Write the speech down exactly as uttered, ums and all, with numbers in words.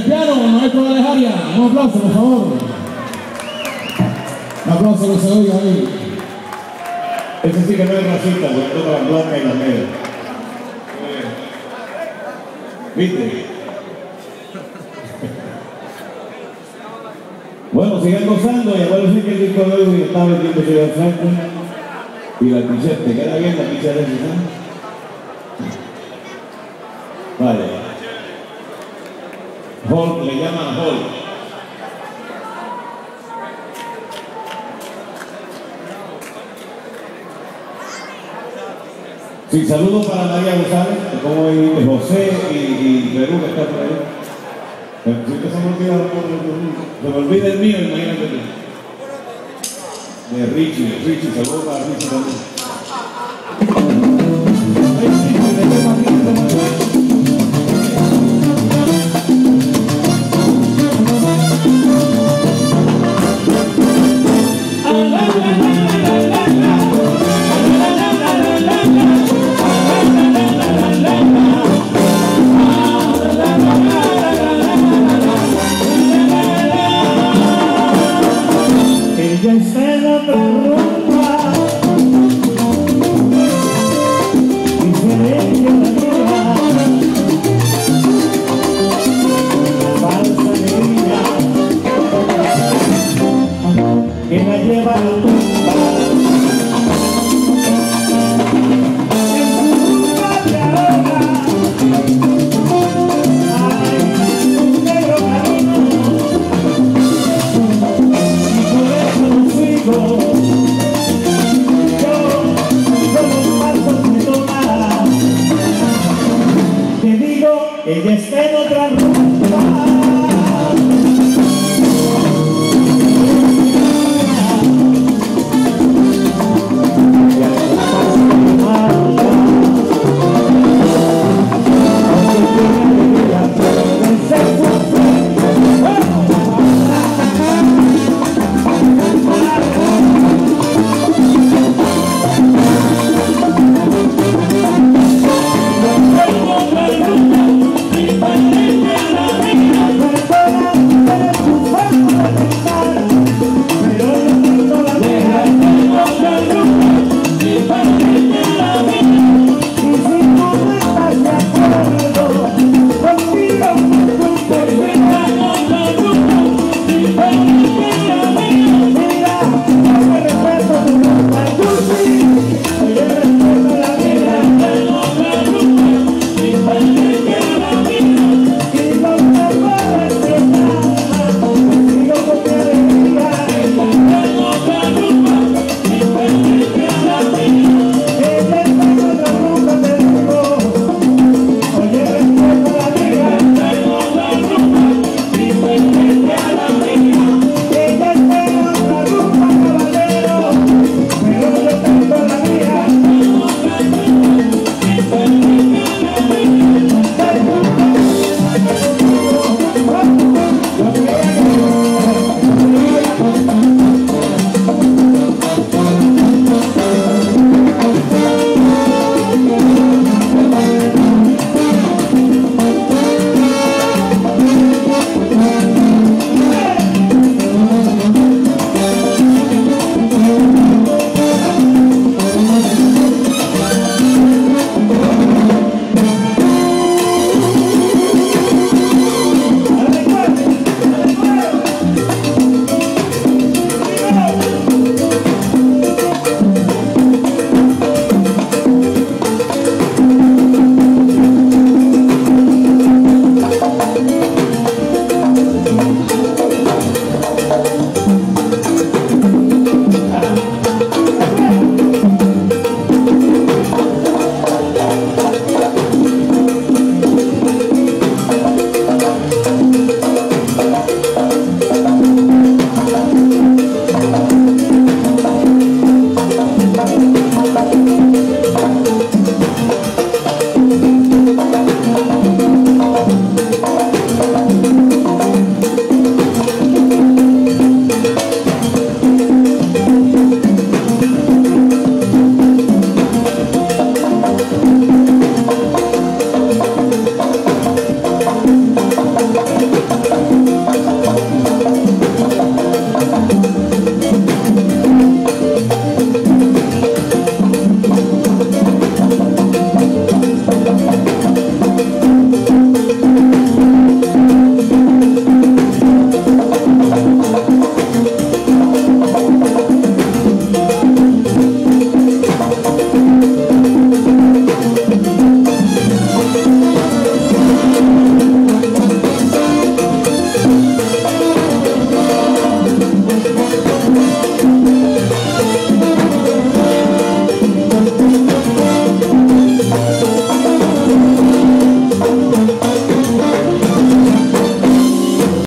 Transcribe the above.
piano, el maestro de Alejaria. Un aplauso, por favor. Un aplauso que se oiga ahí. Ese sí que no es racista, porque toca la blanca y la negra. ¿Viste? Bueno, sigan gozando y acuérdense que el disco de hoy está vendiendo Ciudad Franco y la t-shirt, ¿te queda bien la t-shirt esa? Vale. Hall, le llaman Hall. Sí, saludos para María González, como hoy José y, y Perú que está por ahí. Siempre se me olvida, se me olvida el mío, imagínate tú. De Richie, Richie, saludos para Richie también. Ella está en otra rumba diferente a la mía, falsa alegría que la lleva a la tumba. En rumba de ahora hay un negro camino. Yo, con los pasos me toma. Te digo, ella está en otra rumba.